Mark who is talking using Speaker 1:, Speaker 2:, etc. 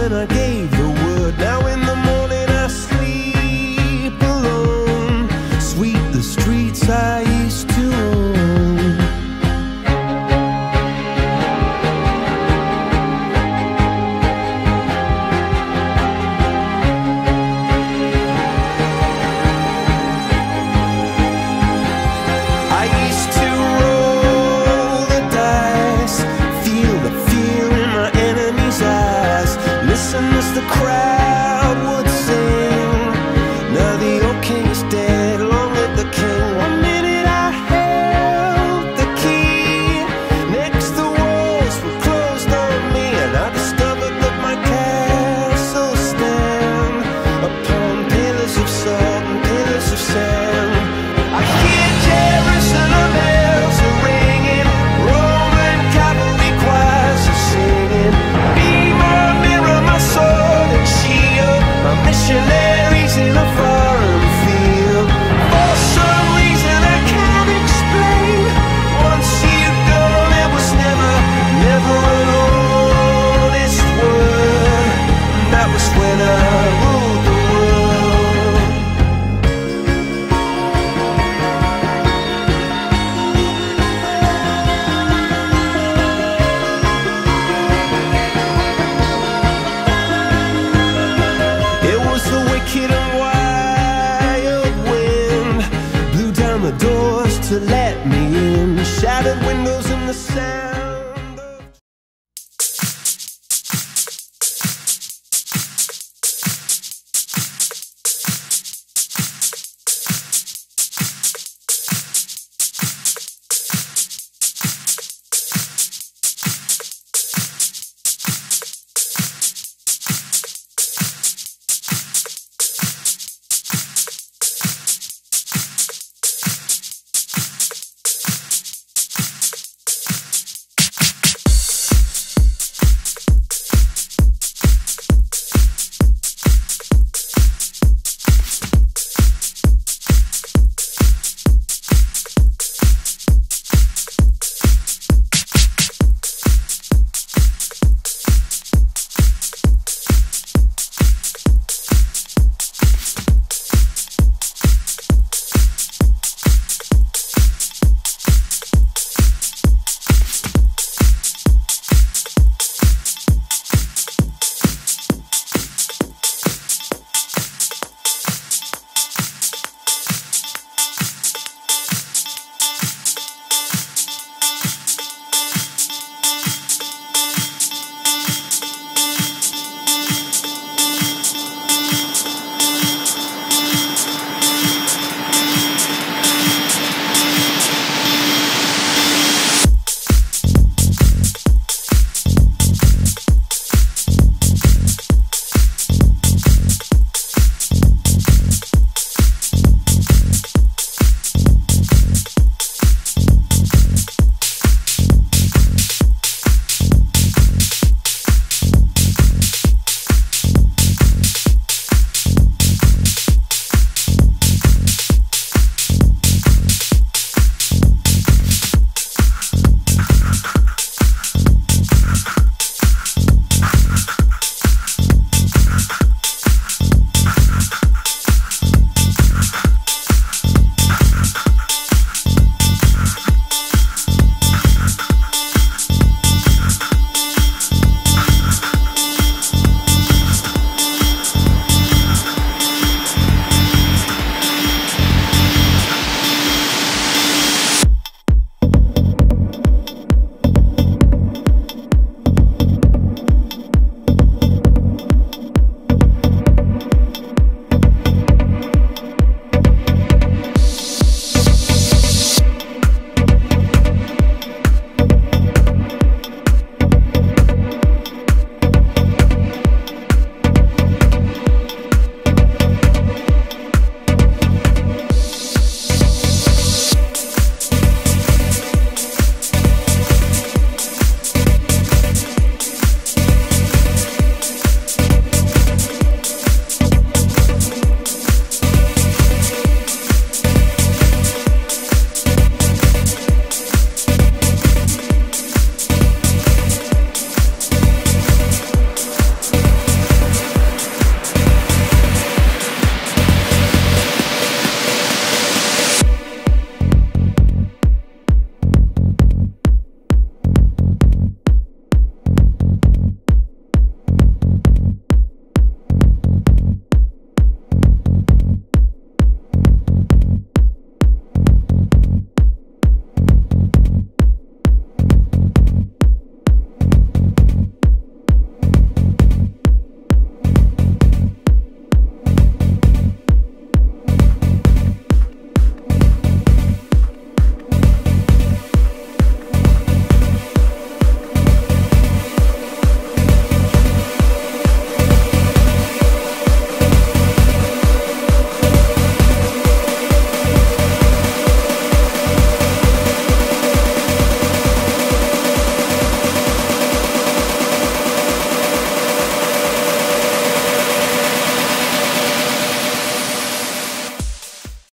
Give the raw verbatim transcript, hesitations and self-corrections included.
Speaker 1: when I gave the word. Now in the morning I sleep alone. Sweep the streets I used to own. I used to roll the dice, feel the fear in my enemy's eyes, listen as the crowd would sing. Now the old king is dead, long live the king. One minute I held the key, next the walls were closed on me, and I discovered that my castle stand upon pillars of salt and pillars of sand. I hear Jerusalem bells are ringing, Roman cavalry choirs are singing. Be my mirror, my sword and shield, my missionaries in a foreign field. For some reason I can't explain, once you've gone there was never, never an honest word. That was when I ruled the world. It was the wicked and wild wind, blew down the doors to let me in, shattered windows in the sand.